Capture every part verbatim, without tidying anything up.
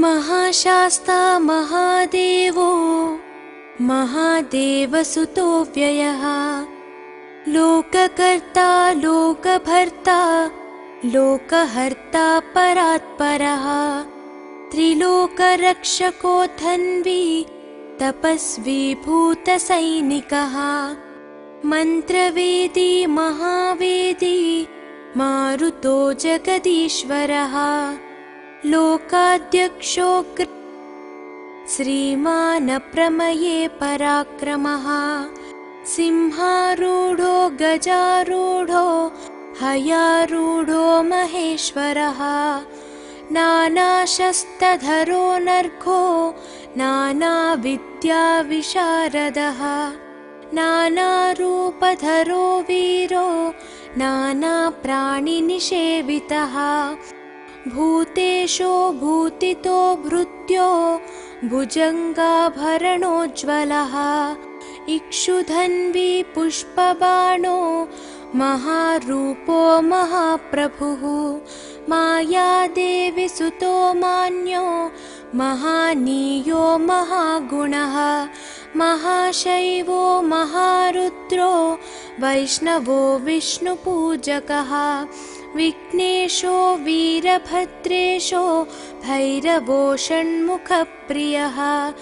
महाशास्ता महादेवो महादेवसुतो व्ययः लोककर्ता लोकभर्ता लोकहर्ता परात्परः त्रिलोकरक्षको धन्वी तपस्वी भूतसैनिकः मन्त्रवेदी महावेदी मारुतो जगदीश्वरः लोकाध्यक्षो श्रीमानप्रमये पराक्रमः सिंहारूढो गजारूढो हयारूढो महेश्वरः नानाशस्त्रधरो नर्घो नानाविद्याविशारदः नानारूपधरो वीरो नानाप्राणिनिषेवितः भूतेशो भूतितो भृत्यो भुजङ्गाभरणोज्ज्वलः इक्षुधन्वी पुष्पबाणो महारूपो महाप्रभुः मायादेवी सुतो मान्यो महानीयो महागुणः महाशैवो महारुद्रो वैष्णवो विष्णुपूजकः विघ्नेशो वीरभद्रेशो भैरवो षण्मुखप्रियः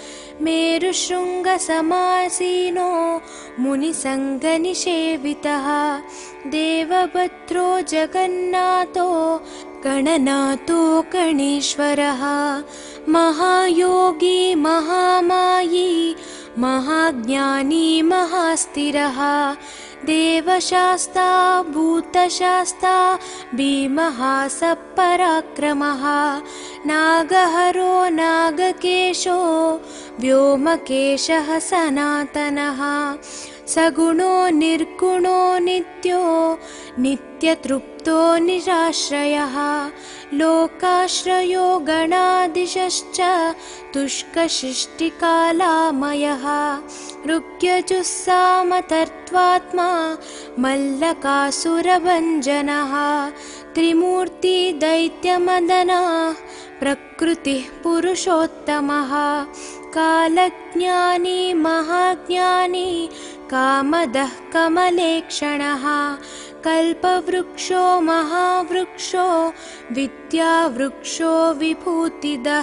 मेरुशृङ्गसमासीनो मुनिसङ्गनिषेवितः देवभद्रो जगन्नाथो गणनाथो गणेश्वरः महायोगी महामायी महाज्ञानी महास्थिरः देवशास्ता भूतशास्ता भीमः सपराक्रमः नागहरो नागकेशो व्योमकेशः सनातनः सगुणो निर्गुणो नित्यो नित्यतृप्तो निराश्रयः लोकाश्रयो गणाधीशश्च तुष्कशिष्टिकालामयः ऋग्यजुस्सामतर्त्वात्मा मल्लकासुरभञ्जनः त्रिमूर्ति दैत्यमदनः प्रकृतिः पुरुषोत्तमः कालज्ञानी महाज्ञानी कामदः कमलेक्षणः कल्पवृक्षो महावृक्षो विद्यावृक्षो विभूतिदः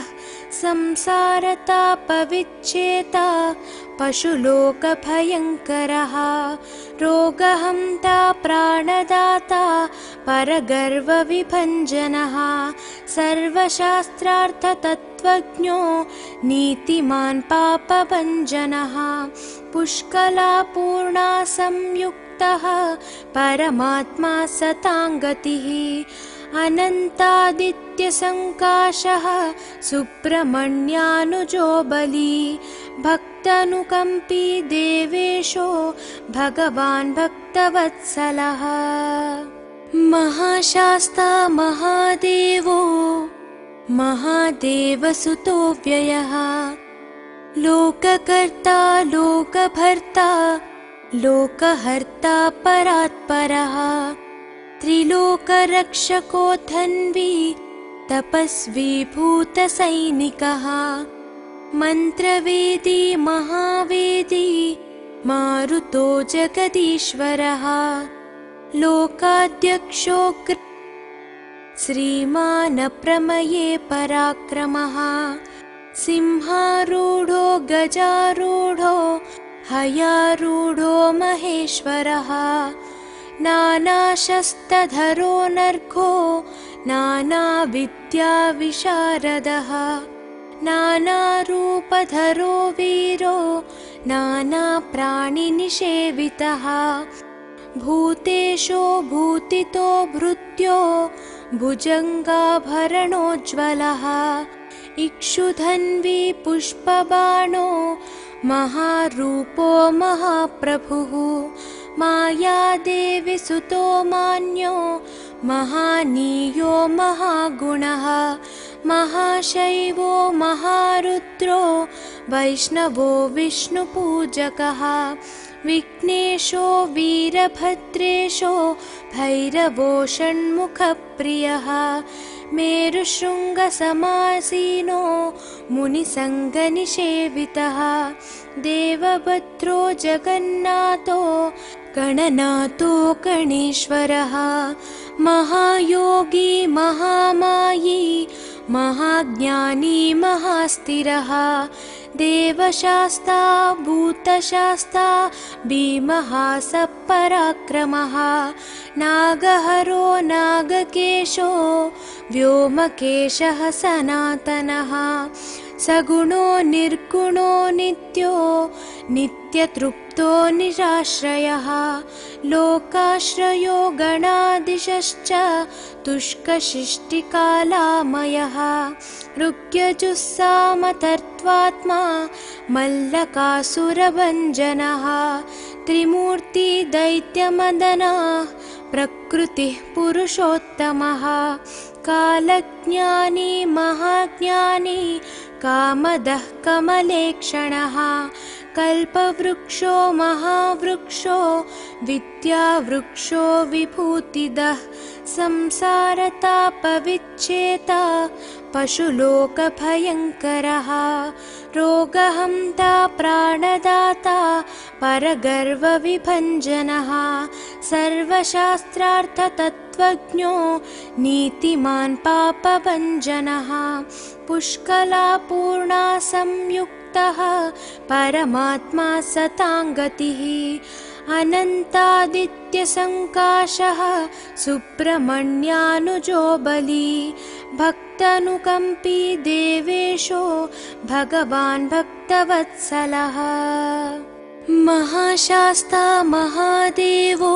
संसारतापविच्छेता पशुलोकभयङ्करः रोगहन्ता प्राणदाता परगर्वविभञ्जनः सर्वशास्त्रार्थतत्त्वज्ञो नीतिमान् पापभञ्जनः पुष्कलापूर्णा संयुक्तः परमात्मा सताङ्गतिः अनन्तादित्यसङ्काशः सुब्रह्मण्यानुजो बली भक्तानुकम्पी देवेशो भगवान् भक्तवत्सलः महाशास्ता महादेवो महादेवसुतो व्ययः लोककर्ता लोकभर्ता लोकहर्ता परात्परः त्रिलोकरक्षको धन्वी तपस्वी भूतसैनिकः मन्त्रवेदी महावेदी मारुतो जगदीश्वरः लोकाध्यक्षो श्रीमानप्रमये पराक्रमः सिंहारूढो गजारूढो हयारूढो महेश्वरः नानाशस्त्रधरो नर्घो नानाविद्याविशारदः नानारूपधरो वीरो नानाप्राणिनिषेवितः भूतेशो भूतितो भृत्यो भुजङ्गाभरणोज्ज्वलः इक्षुधन्वी पुष्पबाणो महारूपो महाप्रभुः मायादेवी सुतो मान्यो महानीयो महागुणः महाशैवो महारुद्रो वैष्णवो विष्णुपूजकः विघ्नेशो वीरभद्रेशो भैरवो षण्मुखप्रियः मेरुशृङ्गसमासीनो मुनिसङ्गनिषेवितः देवभद्रो जगन्नाथो गणनाथो गणेश्वरः महायोगी महामायी महाज्ञानी महास्थिरः देवशास्ता भूतशास्ता भीमः सपराक्रमः नागहरो नागकेशो व्योमकेशः सनातनः सगुणो निर्गुणो नित्यो नित्यतृप्तो निराश्रयः लोकाश्रयो गणाधीशश्च तुष्कशिष्टिकालामयः ऋग्यजुस्सामतर्त्वात्मा मल्लकासुरभञ्जनः त्रिमूर्ति दैत्यमदनः प्रकृतिः पुरुषोत्तमः कालज्ञानी महाज्ञानी कामदः कमलेक्षणः कल्पवृक्षो महावृक्षो विद्यावृक्षो विभूतिदः संसारतापविच्छेता पशुलोकभयङ्करः रोगहन्ता प्राणदाता परगर्वविभञ्जनः सर्वशास्त्रार्थतत्त्वज्ञो नीतिमान् पापभञ्जनः पुष्कलापूर्णा संयुक्तः परमात्मा सताङ्गतिः अनन्तादित्यसङ्काशः सुब्रह्मण्यानुजो बली भक्तानुकम्पी देवेशो भगवान् भक्तवत्सलः महाशास्ता महादेवो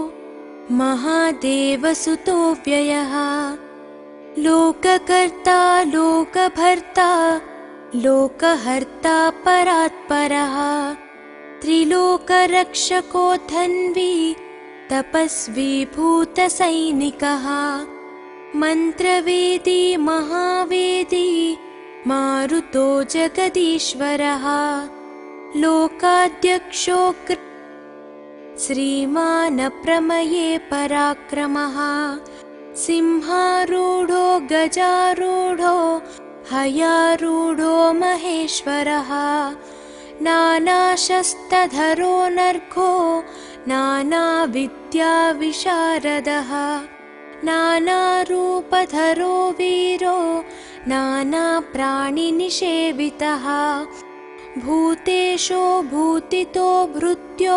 महादेवसुतो व्ययः लोककर्ता लोकभर्ता लोकहर्ता परात्परः त्रिलोकरक्षको धन्वी तपस्वी भूतसैनिकः मन्त्रवेदी महावेदी मारुतो जगदीश्वरः लोकाध्यक्षो श्रीमान् प्रमये पराक्रमः सिंहारूढो गजारूढो हयारूढो महेश्वरः नानाशस्त्रधरो नर्घो नानाविद्याविशारदः नानारूपधरो वीरो नानाप्राणिनिषेवितः भूतेशो भूतितो भृत्यो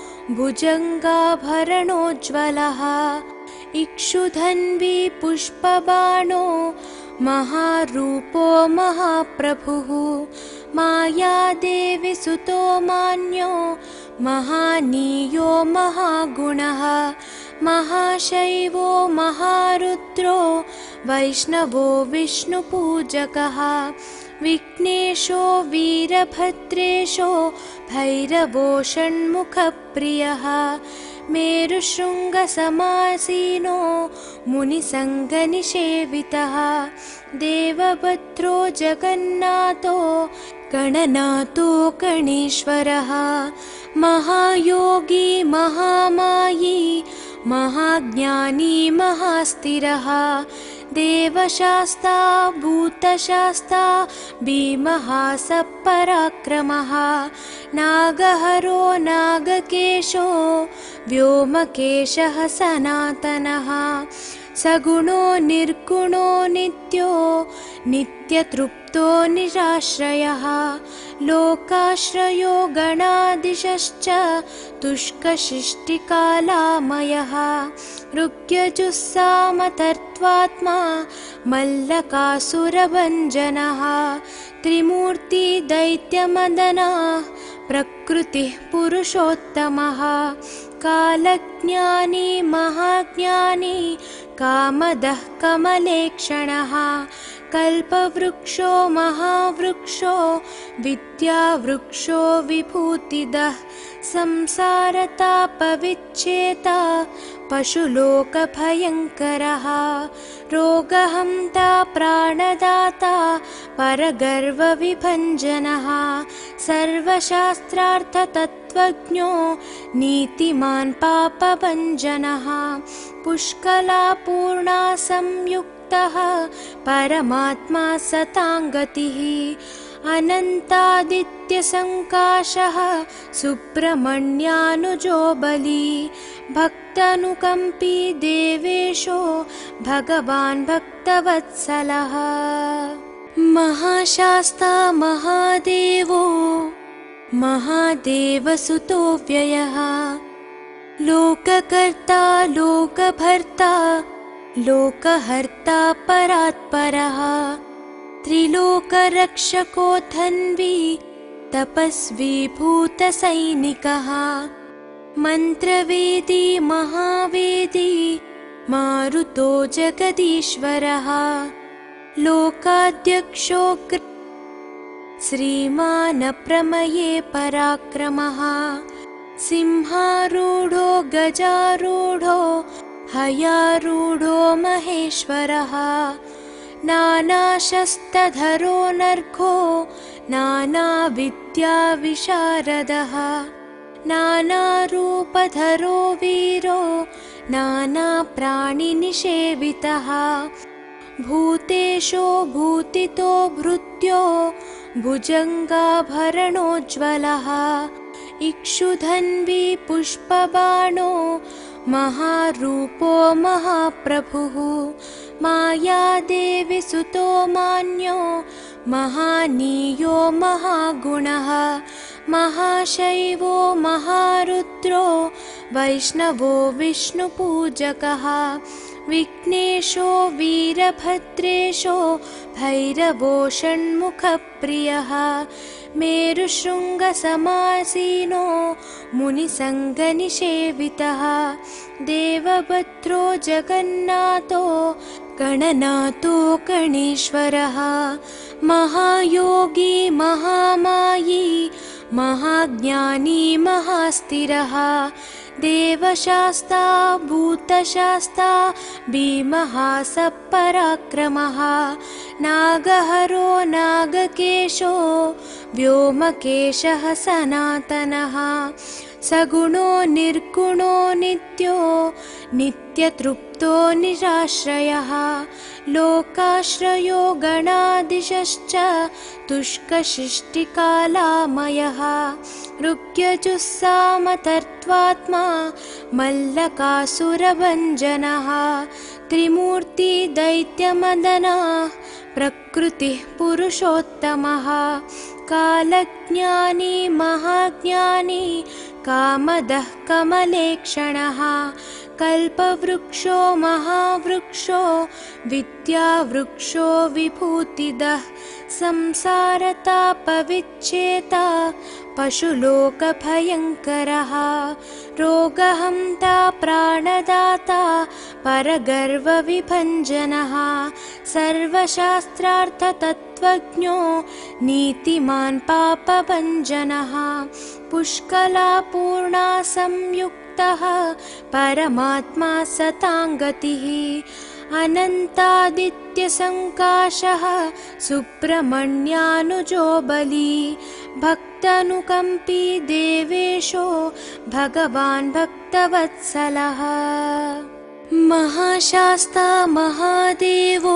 भुजङ्गाभरणोज्ज्वलः इक्षुधन्वी पुष्पबाणो महारूपो महाप्रभुः मायादेवी सुतो मान्यो महानीयो महागुणः महाशैवो महारुद्रो वैष्णवो विष्णुपूजकः विघ्नेशो वीरभद्रेशो भैरवो षण्मुखप्रियः मेरुशृङ्गसमासीनो मुनिसङ्गनिषेवितः देवभद्रो जगन्नाथो गणनाथो गणेश्वरः महायोगी महामायी महाज्ञानी महास्थिरः देवशास्ता भूतशास्ता भीमः सपराक्रमः नागहरो नागकेशो व्योमकेशः सनातनः सगुणो निर्गुणो नित्यो नित्यतृप्तो निराश्रयः लोकाश्रयो गणाधीशश्च तुष्कशिष्टिकालामयः ऋग्यजुस्सामतर्त्वात्मा मल्लकासुरभञ्जनः त्रिमूर्ति दैत्यमदनः प्रकृतिः पुरुषोत्तमः कालज्ञानी महाज्ञानी कामदः कमलेक्षणः कल्पवृक्षो महावृक्षो विद्यावृक्षो विभूतिदः संसारतापविच्छेता पशुलोकभयङ्करः रोगहन्ता प्राणदाता परगर्वविभञ्जनः सर्वशास्त्रार्थतत्त्वज्ञो नीतिमान् पापभञ्जनः पुष्कलापूर्णा संयुक्तः संयुक्तः परमात्मा सताङ्गतिः अनन्तादित्यसङ्काशः सुब्रह्मण्यानुजो बली भक्तानुकम्पी देवेशो भगवान् भक्तवत्सलः महाशास्ता महादेवो महादेवसुतो व्ययः लोककर्ता लोकभर्ता लोकहर्ता परात्परः त्रिलोकरक्षको धन्वी तपस्वी भूतसैनिकः मन्त्रवेदी महावेदी मारुतो जगदीश्वरः लोकाध्यक्षो श्रीमान् प्रमये पराक्रमः सिंहारूढो गजारूढो हयारूढो महेश्वरः नानाशस्त्रधरो नर्घो नानाविद्याविशारदः नानारूपधरो वीरो नानाप्राणिनिषेवितः भूतेशो भूतितो भृत्यो भुजङ्गाभरणोज्ज्वलः इक्षुधन्वी पुष्पबाणो महारूपो महाप्रभुः मायादेवी सुतो मान्यो महानीयो महागुणः महाशैवो महारुद्रो वैष्णवो विष्णुपूजकः विघ्नेशो वीरभद्रेशो भैरवो षण्मुखप्रियः मेरुशृङ्गसमासीनो मुनिसङ्गनिषेवितः देवभद्रो जगन्नाथो गणनाथो गणेश्वरः महायोगी महामायी महाज्ञानी महास्थिरः देवशास्ता भूतशास्ता भीमः सपराक्रमः नागहरो नागकेशो व्योमकेशः सनातनः सगुणो निर्गुणो नित्यो नित्यतृप्तो निराश्रयः लोकाश्रयो गणाधीशश्च तुष्कशिष्टिकालामयः ऋग्यजुस्सामतर्त्वात्मा मल्लकासुरभञ्जनः त्रिमूर्ति दैत्यमदनः प्रकृतिः पुरुषोत्तमः कालज्ञानी महाज्ञानी कामदः कमलेक्षणः कल्पवृक्षो महावृक्षो विद्यावृक्षो विभूतिदः संसारतापविच्छेता पशुलोकभयङ्करः रोगहन्ता प्राणदाता परगर्वविभञ्जनः सर्वशास्त्रार्थतत्त्वज्ञो नीतिमान् पापभञ्जनः पुष्कलापूर्णा संयुक्तः परमात्मा सताङ्गतिः अनन्तादित्यसङ्काशः सुब्रह्मण्यानुजो बली भक्तानुकम्पी देवेशो भगवान् भक्तवत्सलः महाशास्ता महादेवो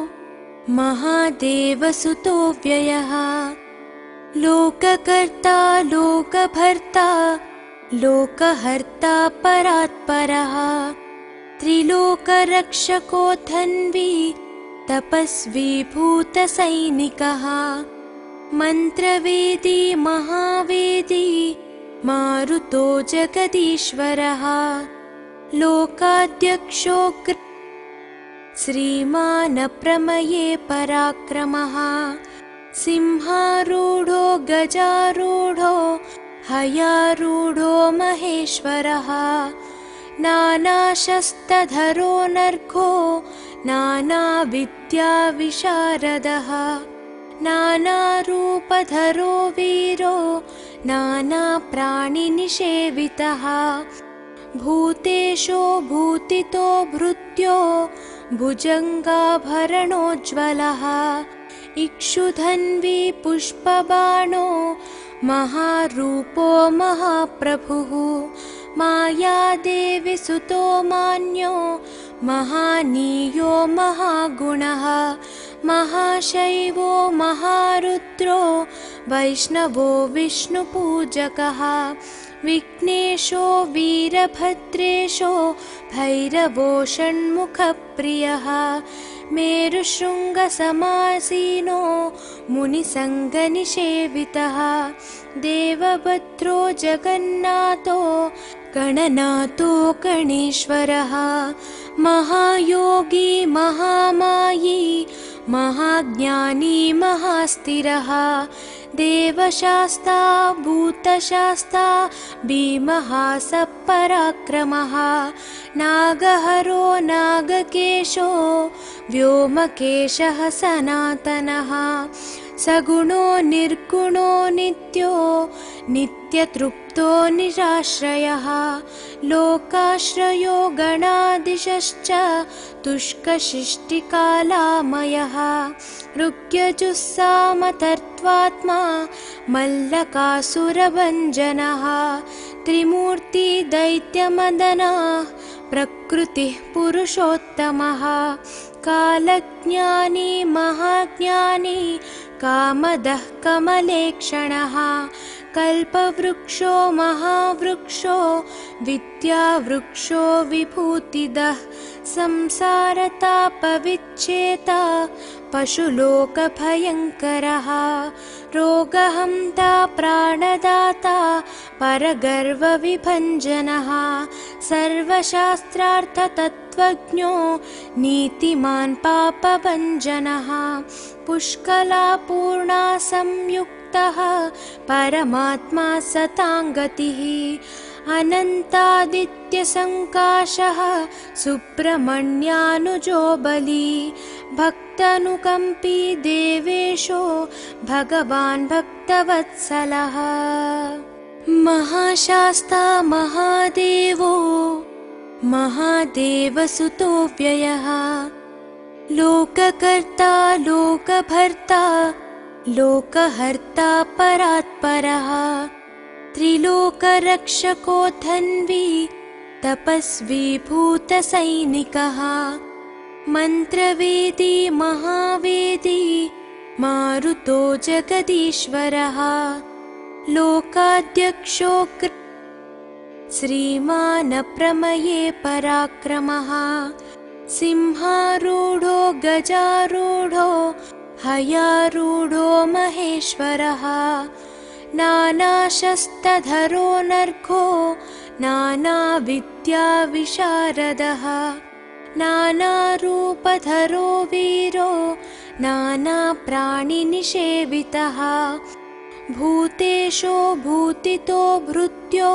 महादेवसुतो व्ययः लोककर्ता लोकभर्ता लोकहर्ता परात्परः त्रिलोकरक्षको धन्वी तपस्वी भूतसैनिकः मन्त्रवेदी महावेदी मारुतो जगदीश्वरः लोकाध्यक्षो श्रीमान् प्रमये पराक्रमः सिंहारूढो गजारूढो हयारूढो महेश्वरः नानाशस्त्रधरो नर्घो नानाविद्याविशारदः नानारूपधरो वीरो नानाप्राणिनिषेवितः भूतेशो भूतितो भृत्यो भुजङ्गाभरणोज्ज्वलः इक्षुधन्वी पुष्पबाणो महारूपो महाप्रभुः मायादेवी सुतो मान्यो महानीयो महागुणः महाशैवो महारुद्रो वैष्णवो विष्णुपूजकः विघ्नेशो वीरभद्रेशो भैरवो षण्मुखप्रियः मेरुशृङ्गसमासीनो मुनिसङ्गनिषेवितः देवभद्रो जगन्नाथो गणनाथो गणेश्वरः महायोगी महामायी महाज्ञानी महास्थिरः देवशास्ता भूतशास्ता भीमः सपराक्रमः नागहरो नागकेशो व्योमकेशः सनातनः सगुणो निर्गुणो नित्यो नित्यतृप्तो निराश्रयः लोकाश्रयो गणाधीशश्च तुष्कशिष्टिकालामयः ऋग्यजुस्सामतर्त्वात्मा मल्लकासुरभञ्जनः त्रिमूर्ति दैत्यमदनः प्रकृतिः पुरुषोत्तमः कालज्ञानी महाज्ञानी कामदः कमलेक्षणः कल्पवृक्षो महावृक्षो विद्यावृक्षो विभूतिदः संसारतापविच्छेता पशुलोकभयङ्करः रोगहन्ता प्राणदाता परगर्वविभञ्जनः सर्वशास्त्रार्थतत्त्वज्ञो नीतिमान् पापभञ्जनः पुष्कलापूर्णा संयुक्तः परमात्मा सताङ्गतिः अनन्तादित्यसङ्काशः सुब्रह्मण्यानुजो बली भक्तानुकम्पी देवेशो भगवान् भक्तवत्सलः महाशास्ता महादेवो महादेवसुतो व्ययः लोककर्ता लोकभर्ता लोकहर्ता परात्परः त्रिलोकरक्षको धन्वी तपस्वी भूतसैनिकः मन्त्रवेदी महावेदी मारुतो जगदीश्वरः लोकाध्यक्षो श्रीमान् प्रमये पराक्रमः सिंहारूढो गजारूढो हयारूढो महेश्वरः नानाशस्त्रधरो नर्घो नानाविद्याविशारदः नानारूपधरो वीरो नानाप्राणिनिषेवितः भूतेशो भूतितो भृत्यो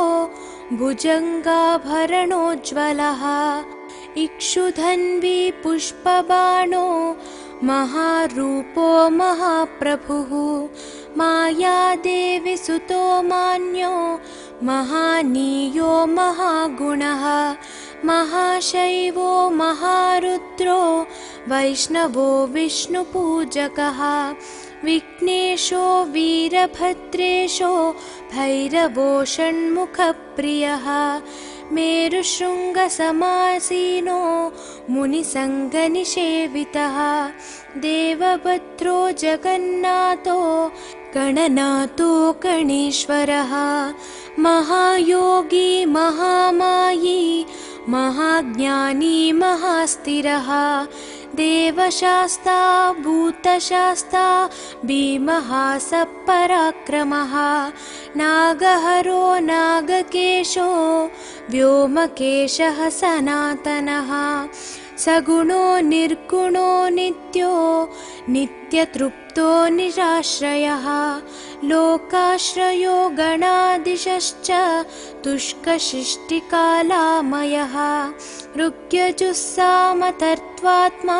भुजङ्गाभरणोज्ज्वलः इक्षुधन्वी पुष्पबाणो महारूपो महाप्रभुः मायादेवी सुतो मान्यो महानीयो महागुणः महाशैवो महारुद्रो वैष्णवो विष्णुपूजकः विघ्नेशो वीरभद्रेशो भैरवो षण्मुखप्रियः मेरुशृङ्गसमासीनो मुनिसङ्गनिषेवितः देवभद्रो जगन्नाथो गणनाथो गणेश्वरः महायोगी महामायी महाज्ञानी महास्थिरः देवशास्ता भूतशास्ता भीमः सपराक्रमः नागहरो नागकेशो व्योमकेशः सनातनः सगुणो निर्गुणो नित्यो नित्यतृप्तो निराश्रयः लोकाश्रयो गणाधीशश्च तुष्कशिष्टिकालामयः ऋग्यजुस्सामतर्त्वात्मा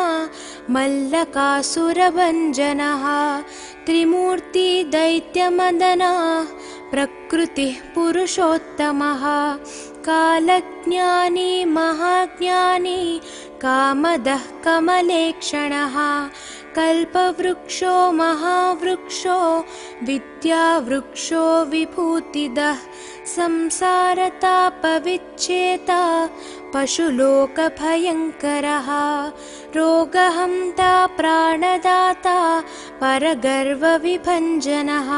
मल्लकासुरभञ्जनः त्रिमूर्ति दैत्यमदनः प्रकृतिः पुरुषोत्तमः कालज्ञानी महाज्ञानी कामदः कमलेक्षणः कल्पवृक्षो महावृक्षो विद्यावृक्षो विभूतिदः संसारतापविच्छेता पशुलोकभयङ्करः रोगहन्ता प्राणदाता परगर्वविभञ्जनः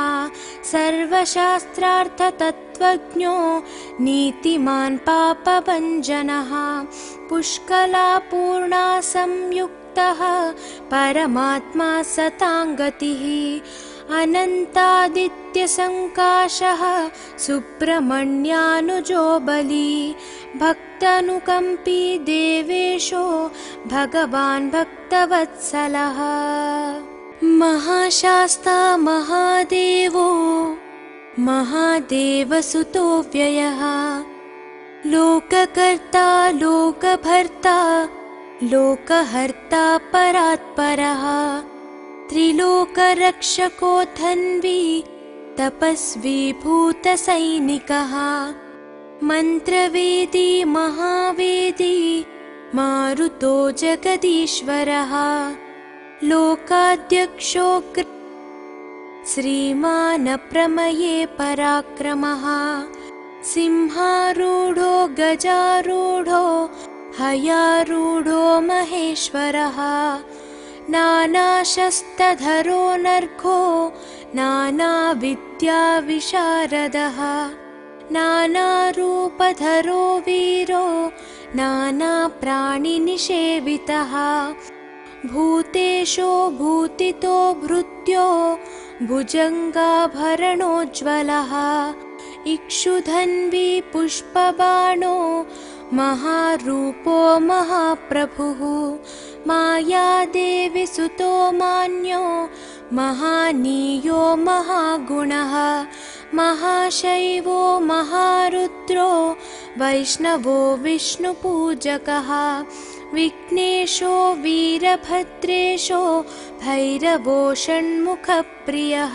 सर्वशास्त्रार्थतत्त्वज्ञो नीतिमान् पापभञ्जनः पुष्कलापूर्णा संयुक्तः परमात्मा सताङ्गतिः अनन्तादित्यसङ्काशः सुब्रह्मण्यानुजो बली भक्तानुकम्पी देवेशो भगवान् भक्तवत्सलः महाशास्ता महादेवो महादेवसुतो व्ययः लोककर्ता लोकभर्ता लोकहर्ता परात्परः त्रिलोकरक्षको धन्वी तपस्वी भूतसैनिकः मन्त्रवेदी महावेदी मारुतो जगदीश्वरः लोकाध्यक्षो श्रीमान् प्रमये पराक्रमः सिंहारूढो गजारूढो हयारूढो महेश्वरः नानाशस्त्रधरो नर्घो नानाविद्याविशारदः नानारूपधरो वीरो नानाप्राणिनिषेवितः भूतेशो भूतितो भृत्यो भुजङ्गाभरणोज्ज्वलः इक्षुधन्वी पुष्पबाणो महारूपो महाप्रभुः मायादेवी सुतो मान्यो महानीयो महागुणः महाशैवो महारुद्रो वैष्णवो विष्णुपूजकः विघ्नेशो वीरभद्रेशो भैरवो षण्मुखप्रियः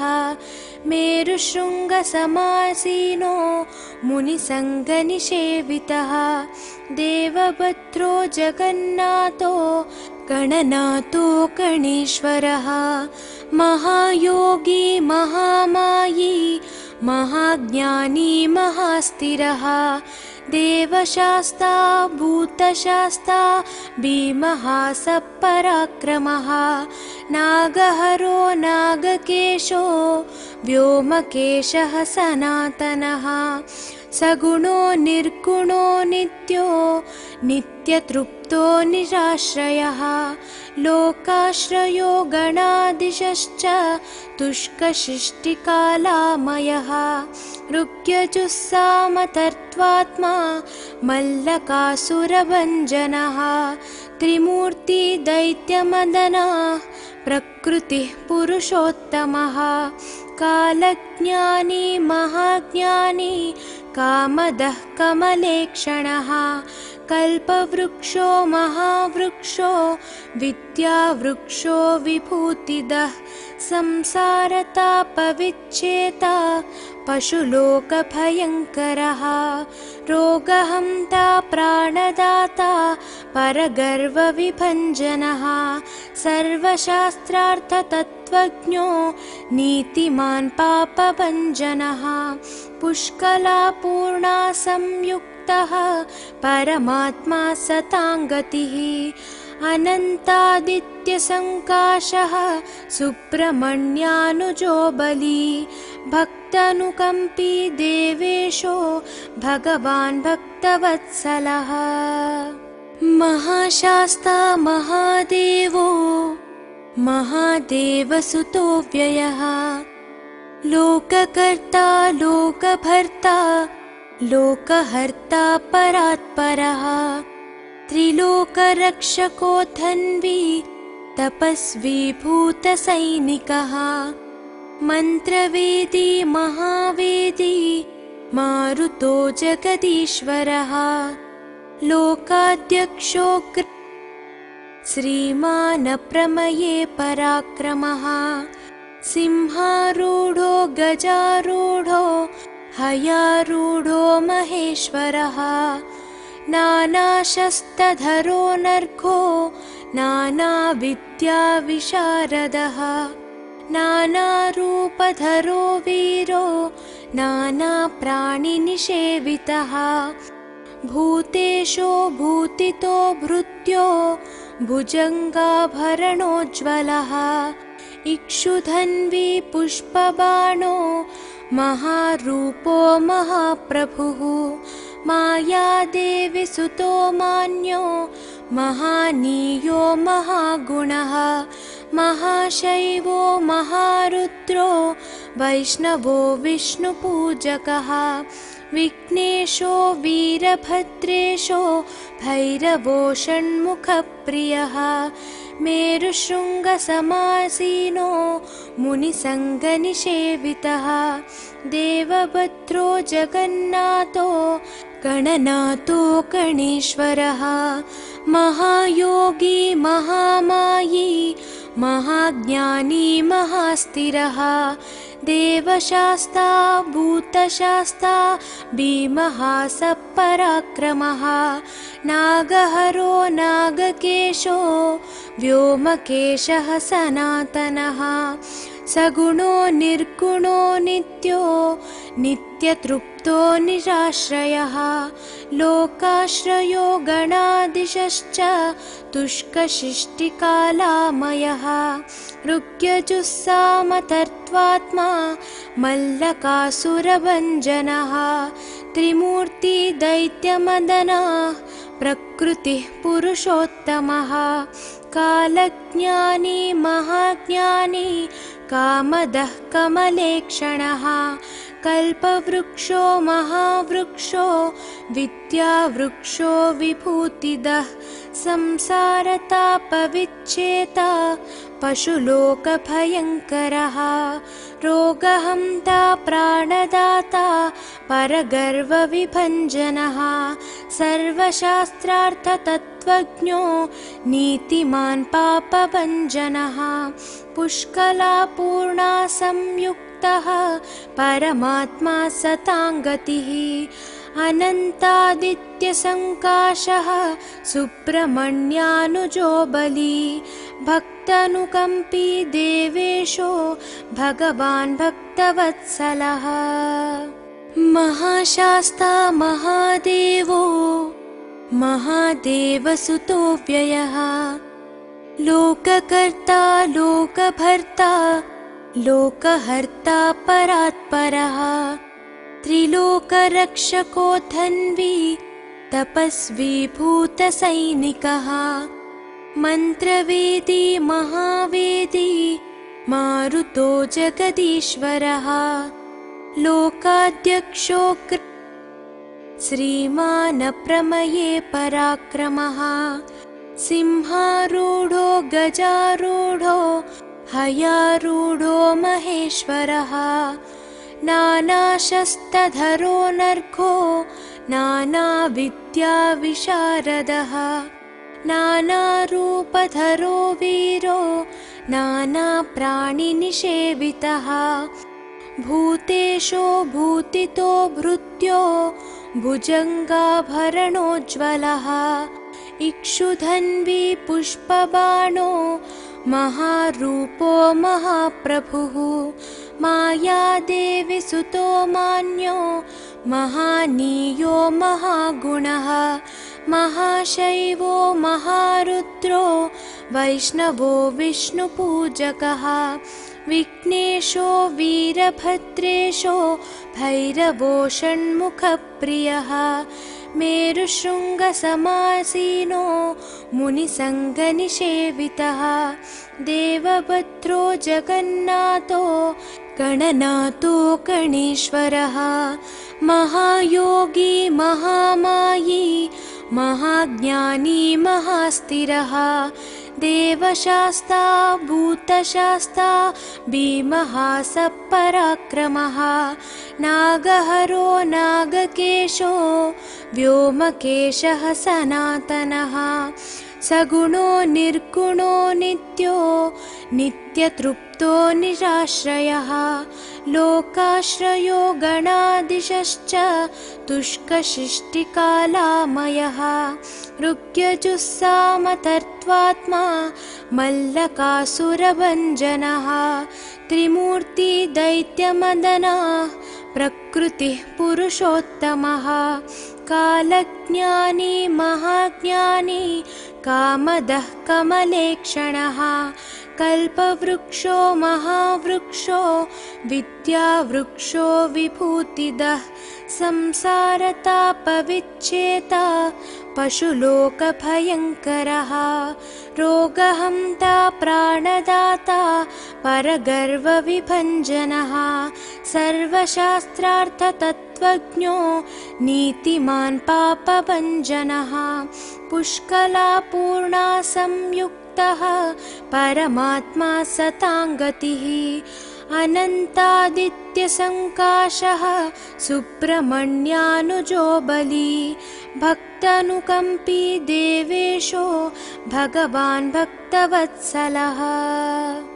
मेरुशृङ्गसमासीनो मुनिसङ्गनिषेवितः देवभद्रो जगन्नाथो गणनाथो गणेश्वरः महायोगी महामायी महाज्ञानी महास्थिरः देवशास्ता भूतशास्ता भीमः सपराक्रमः नागहरो नागकेशो व्योमकेशः सनातनः सगुणो निर्गुणो नित्यो नित्यतृप्तो निराश्रयः लोकाश्रयो गणाधीशश्च तुष्कशिष्टिकालामयः ऋग्यजुस्सामतर्त्वात्मा मल्लकासुरभञ्जनः त्रिमूर्ति दैत्यमदनः प्रकृतिः पुरुषोत्तमः कालज्ञानी महाज्ञानी कामदः कमलेक्षणः कल्पवृक्षो महावृक्षो विद्यावृक्षो विभूतिदः संसारतापविच्छेता पशुलोकभयङ्करः रोगहन्ता प्राणदाता परगर्वविभञ्जनः सर्वशास्त्रार्थतत्त्वज्ञो नीतिमान् पापभञ्जनः पुष्कलापूर्णा संयुक्तः परमात्मा सताङ्गतिः अनन्तादित्यसङ्काशः सुब्रह्मण्यानुजो बली भक्तानुकम्पी देवेशो भगवान् भक्तवत्सलः महाशास्ता महादेवो महादेवसुतो व्ययः लोककर्ता लोकभर्ता लोकहर्ता परात्परः त्रिलोकरक्षको धन्वी तपस्वी भूतसैनिकः मन्त्रवेदी महावेदी मारुतो जगदीश्वरः लोकाध्यक्षो श्रीमान् प्रमये पराक्रमः सिंहारूढो गजारूढो हयारूढो महेश्वरः नानाशस्त्रधरो नर्घो नानाविद्याविशारदः नानारूपधरो वीरो नानाप्राणिनिषेवितः भूतेशो भूतितो भृत्यो भुजङ्गाभरणोज्ज्वलः इक्षुधन्वी पुष्पबाणो महारूपो महाप्रभुः मायादेवी सुतो मान्यो महानीयो महागुणः महाशैवो महारुद्रो वैष्णवो विष्णुपूजकः विघ्नेशो वीरभद्रेशो भैरवो षण्मुखप्रियः मेरुशृङ्गसमासीनो मुनिसङ्गनिषेवितः देवभद्रो जगन्नाथो गणनाथो गणेश्वरः महायोगी महामायी महाज्ञानी महास्थिरः देवशास्ता भूतशास्ता भीमः सपराक्रमः नागहरो नागकेशो व्योमकेशः सनातनः सगुणो निर्गुणो नित्यो नित्यतृप्तो निराश्रयः लोकाश्रयो गणाधीशश्च तुष्कशिष्टिकालामयः ऋग्यजुस्सामतर्त्वात्मा मल्लकासुरभञ्जनः त्रिमूर्ति दैत्यमदनः प्रकृतिः पुरुषोत्तमः कालज्ञानी महाज्ञानी कामदः कमलेक्षणः कल्पवृक्षो महावृक्षो विद्यावृक्षो विभूतिदः संसारतापविच्छेता पशुलोकभयङ्करः रोगहन्ता प्राणदाता परगर्वविभञ्जनः सर्वशास्त्रार्थतत्त्वज्ञो नीतिमान् पापभञ्जनः पुष्कलापूर्णा संयुक्तः परमात्मा सताङ्गतिः अनन्तादित्यसङ्काशः सुब्रह्मण्यानुजो बली भक्तानुकम्पी देवेशो भगवान् भक्तवत्सलः महाशास्ता महादेवो महादेवसुतो व्ययः लोककर्ता लोकभर्ता लोकहर्ता परात्परः त्रिलोकरक्षको धन्वी तपस्वी भूतसैनिकः मन्त्रवेदी महावेदी मारुतो जगदीश्वरः लोकाध्यक्षो श्रीमान् प्रमये पराक्रमः सिंहारूढो गजारूढो हयारूढो महेश्वरः नानाशस्त्रधरो नर्घो नानाविद्याविशारदः नानारूपधरो वीरो नानाप्राणिनिषेवितः भूतेशो भूतितो भृत्यो भुजङ्गाभरणोज्ज्वलः इक्षुधन्वी पुष्पबाणो महारूपो महाप्रभुः मायादेवी सुतो मान्यो महानीयो महागुणः महाशैवो महारुद्रो वैष्णवो विष्णुपूजकः विघ्नेशो वीरभद्रेशो भैरवो षण्मुखप्रियः मेरुशृङ्गसमासीनो मुनिसङ्गनिषेवितः देवभद्रो जगन्नाथो गणनाथो गणेश्वरः महायोगी महामायी महाज्ञानी महास्थिरः देवशास्ता भूतशास्ता भीमः सपराक्रमः नागहरो नागकेशो व्योमकेशः सनातनः सगुणो निर्गुणो नित्यो नित्यतृप्तो निराश्रयः लोकाश्रयो गणाधीशश्च तुष्कशिष्टिकालामयः ऋग्यजुस्सामतर्त्वात्मा मल्लकासुरभञ्जनः त्रिमूर्ति दैत्यमदनः प्रकृतिः पुरुषोत्तमः कालज्ञानी महाज्ञानी कामदः कमलेक्षणः कल्पवृक्षो महावृक्षो विद्यावृक्षो विभूतिदः संसारतापविच्छेता पशुलोकभयङ्करः रोगहन्ता प्राणदाता परगर्वविभञ्जनः सर्वशास्त्रार्थतत्त्वज्ञो नीतिमान् पापभञ्जनः पुष्कलापूर्णा संयुक्तः परमात्मा सताङ्गतिः अनन्तादित्यसङ्काशः सुब्रह्मण्यानुजो बली भक्तानुकम्पी देवेशो भगवान् भक्तवत्सलः।